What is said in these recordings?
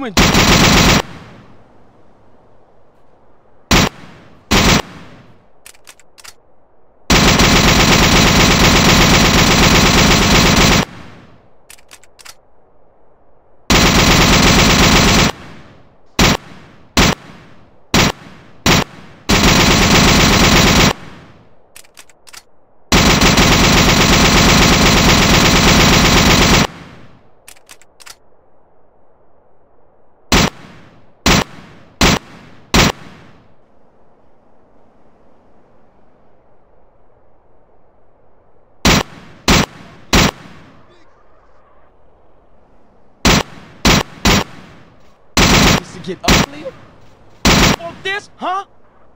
You in... to get uglier? On this, huh?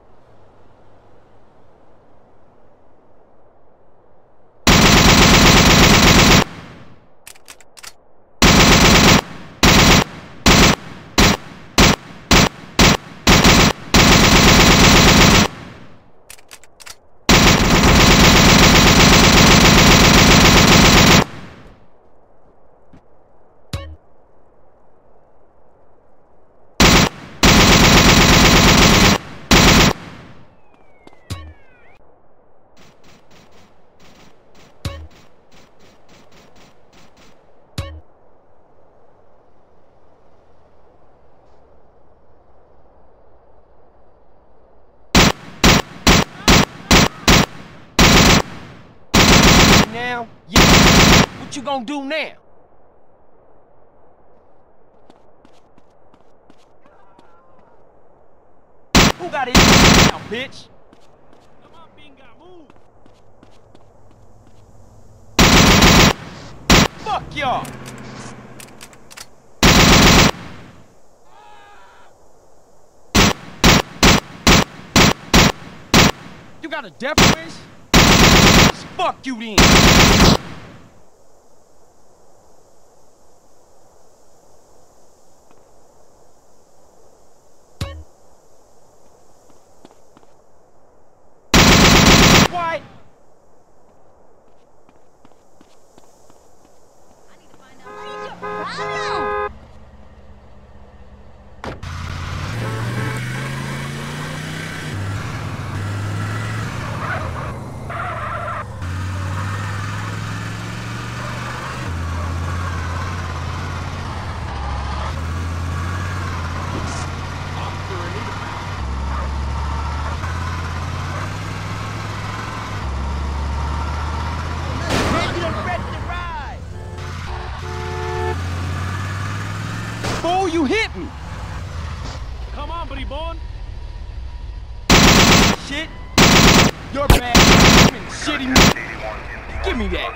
Now, yeah. What you gonna do now? Who got it now, bitch? Come on, Binga, move. Fuck y'all. You got a death wish? Fuck you then! What? I need to find out what's your problem! Fool, you hit me! Come on, buddy born. Shit! You're bad. Shitty me. Give me that.